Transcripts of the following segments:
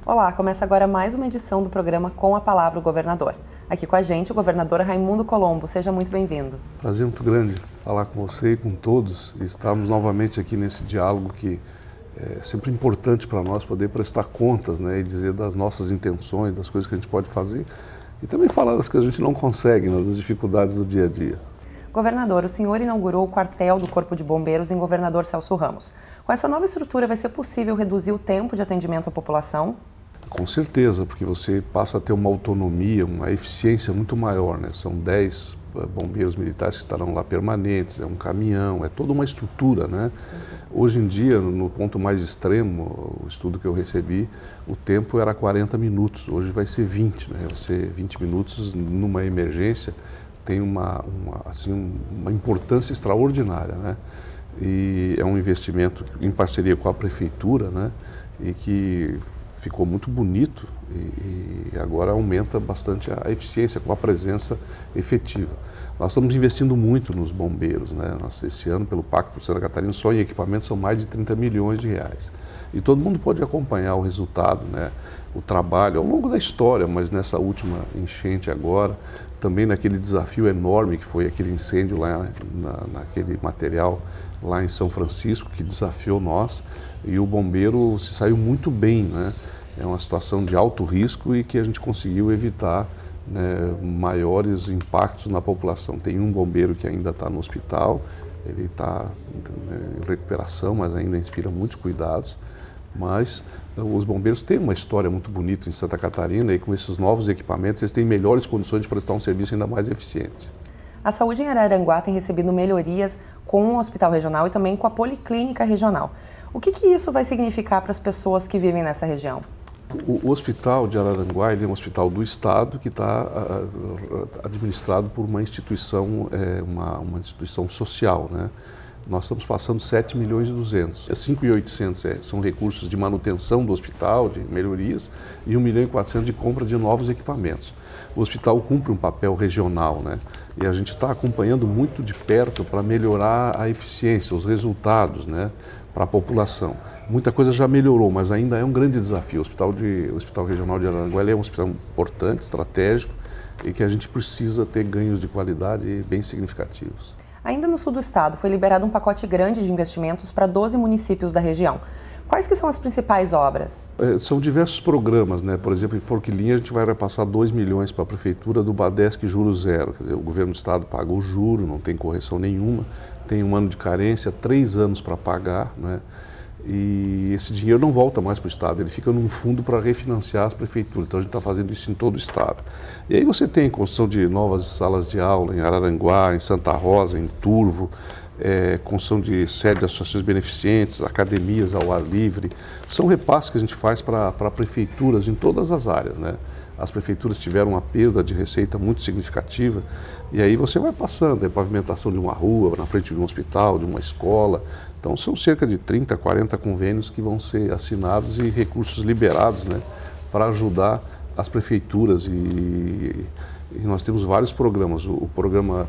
Olá, começa agora mais uma edição do programa Com a Palavra o Governador. Aqui com a gente o governador Raimundo Colombo. Seja muito bem-vindo. Prazer muito grande falar com você e com todos e estarmos novamente aqui nesse diálogo que é sempre importante para nós poder prestar contas, né, e dizer das nossas intenções, das coisas que a gente pode fazer e também falar das que a gente não consegue, né, das dificuldades do dia a dia. Governador, o senhor inaugurou o quartel do Corpo de Bombeiros em Governador Celso Ramos. Com essa nova estrutura vai ser possível reduzir o tempo de atendimento à população? Com certeza, porque você passa a ter uma autonomia, uma eficiência muito maior, né? São 10 bombeiros militares que estarão lá permanentes, é um caminhão, é toda uma estrutura, né? Hoje em dia, no ponto mais extremo, o estudo que eu recebi, o tempo era 40 minutos, hoje vai ser 20, né? Vai ser 20 minutos numa emergência, tem uma importância extraordinária, né? E é um investimento em parceria com a prefeitura, né? E que ficou muito bonito e agora aumenta bastante a eficiência com a presença efetiva. Nós estamos investindo muito nos bombeiros, né? Esse ano, pelo Pacto por Santa Catarina, só em equipamentos são mais de 30 milhões de reais. E todo mundo pode acompanhar o resultado, né? O trabalho ao longo da história, mas nessa última enchente agora, também naquele desafio enorme que foi aquele incêndio lá naquele material lá em São Francisco, que desafiou nós, e o bombeiro se saiu muito bem, né? É uma situação de alto risco e que a gente conseguiu evitar, né, maiores impactos na população. Tem um bombeiro que ainda está no hospital, ele está em recuperação, mas ainda inspira muitos cuidados. Mas os bombeiros têm uma história muito bonita em Santa Catarina e com esses novos equipamentos eles têm melhores condições de prestar um serviço ainda mais eficiente. A saúde em Araranguá tem recebido melhorias com o Hospital Regional e também com a Policlínica Regional. O que isso vai significar para as pessoas que vivem nessa região? O Hospital de Araranguá ele é um hospital do Estado que está administrado por uma instituição, uma instituição social, né? Nós estamos passando 7 milhões e 200. 5.800 são recursos de manutenção do hospital, de melhorias, e 1 milhão e 400 de compra de novos equipamentos. O hospital cumpre um papel regional, né? E a gente está acompanhando muito de perto para melhorar a eficiência, os resultados, né, para a população. Muita coisa já melhorou, mas ainda é um grande desafio. O Hospital Regional de Araranguá é um hospital importante, estratégico, e que a gente precisa ter ganhos de qualidade bem significativos. Ainda no sul do estado, foi liberado um pacote grande de investimentos para 12 municípios da região. Quais que são as principais obras? São diversos programas, né? Por exemplo, em Forquilinha a gente vai repassar 2 milhões para a prefeitura do Badesc Juro Zero. Quer dizer, o governo do estado paga o juro, não tem correção nenhuma, tem um ano de carência, 3 anos para pagar, né? E esse dinheiro não volta mais para o estado, ele fica num fundo para refinanciar as prefeituras. Então a gente está fazendo isso em todo o estado. E aí você tem construção de novas salas de aula em Araranguá, em Santa Rosa, em Turvo, construção de sede de associações beneficentes, academias ao ar livre. São repasses que a gente faz para prefeituras em todas as áreas, né? As prefeituras tiveram uma perda de receita muito significativa e aí você vai passando, a pavimentação de uma rua, na frente de um hospital, de uma escola. Então são cerca de 30, 40 convênios que vão ser assinados e recursos liberados, né, para ajudar as prefeituras e nós temos vários programas. O programa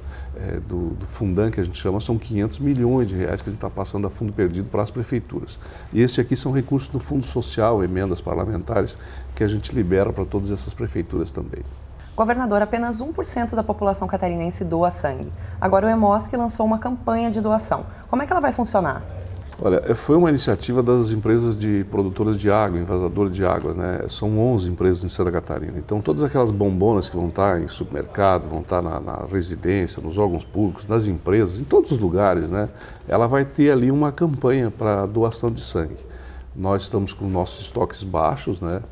do Fundan, que a gente chama, são 500 milhões de reais que a gente está passando a fundo perdido para as prefeituras. E esse aqui são recursos do Fundo Social, emendas parlamentares, que a gente libera para todas essas prefeituras também. Governador, apenas 1% da população catarinense doa sangue. Agora o Hemosc lançou uma campanha de doação. Como é que ela vai funcionar? Olha, foi uma iniciativa das empresas de produtoras de água, envasadoras de águas, né? São 11 empresas em Santa Catarina. Então, todas aquelas bombonas que vão estar em supermercado, vão estar na residência, nos órgãos públicos, nas empresas, em todos os lugares, né? Ela vai ter ali uma campanha para doação de sangue. Nós estamos com nossos estoques baixos, né?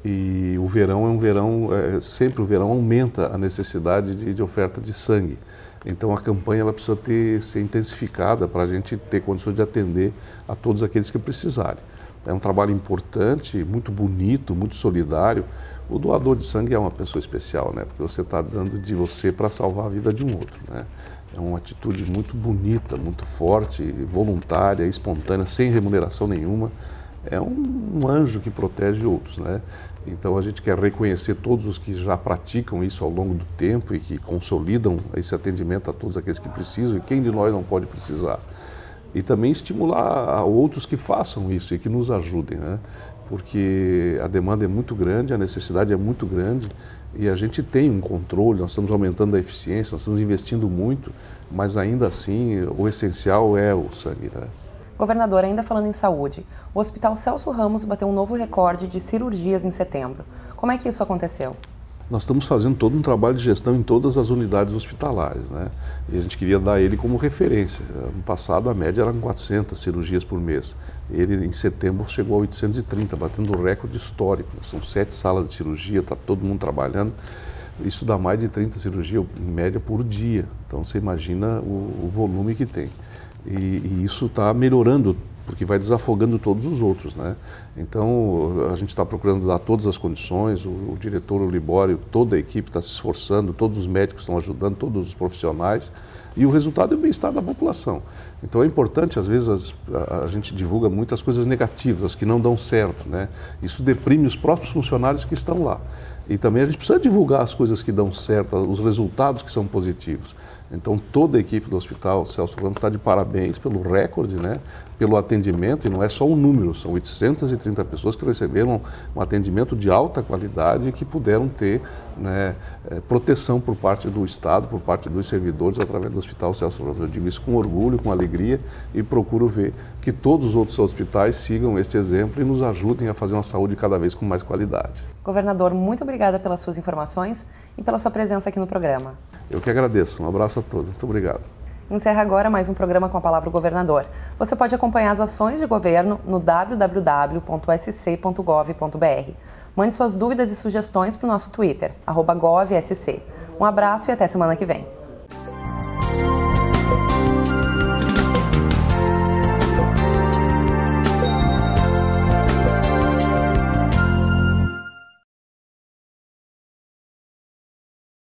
E o verão é um verão, sempre o verão aumenta a necessidade de oferta de sangue. Então a campanha ela precisa ser intensificada para a gente ter condições de atender a todos aqueles que precisarem. É um trabalho importante, muito bonito, muito solidário. O doador de sangue é uma pessoa especial, né? Porque você está dando de você para salvar a vida de um outro, né? É uma atitude muito bonita, muito forte, voluntária, espontânea, sem remuneração nenhuma. É um anjo que protege outros, né? Então a gente quer reconhecer todos os que já praticam isso ao longo do tempo e que consolidam esse atendimento a todos aqueles que precisam e quem de nós não pode precisar. E também estimular a outros que façam isso e que nos ajudem, né? porque a demanda é muito grande, a necessidade é muito grande e a gente tem um controle, nós estamos aumentando a eficiência, nós estamos investindo muito, mas ainda assim o essencial é o sangue, né? Governador, ainda falando em saúde, o Hospital Celso Ramos bateu um novo recorde de cirurgias em setembro. Como é que isso aconteceu? Nós estamos fazendo todo um trabalho de gestão em todas as unidades hospitalares, né? E a gente queria dar ele como referência. No passado a média era 400 cirurgias por mês. Ele em setembro chegou a 830, batendo um recorde histórico. São 7 salas de cirurgia, está todo mundo trabalhando. Isso dá mais de 30 cirurgias em média por dia. Então você imagina o volume que tem. E isso está melhorando, porque vai desafogando todos os outros, né? Então, a gente está procurando dar todas as condições, o diretor Libório, toda a equipe está se esforçando, todos os médicos estão ajudando, todos os profissionais, e o resultado é o bem-estar da população. Então é importante, às vezes, a gente divulga muitas coisas negativas, as que não dão certo, né? Isso deprime os próprios funcionários que estão lá. E também a gente precisa divulgar as coisas que dão certo, os resultados que são positivos. Então toda a equipe do Hospital Celso Ramos está de parabéns pelo recorde, né? Pelo atendimento, e não é só um número, são 830 pessoas que receberam um atendimento de alta qualidade e que puderam ter, né, proteção por parte do Estado, por parte dos servidores, através do Hospital Celso Ramos. Eu digo isso com orgulho, com alegria, e procuro ver que todos os outros hospitais sigam esse exemplo e nos ajudem a fazer uma saúde cada vez com mais qualidade. Governador, muito obrigada pelas suas informações e pela sua presença aqui no programa. Eu que agradeço. Um abraço a todos. Muito obrigado. Encerra agora mais um programa com a palavra governador. Você pode acompanhar as ações de governo no www.sc.gov.br. Mande suas dúvidas e sugestões para o nosso Twitter, @govsc. Um abraço e até semana que vem.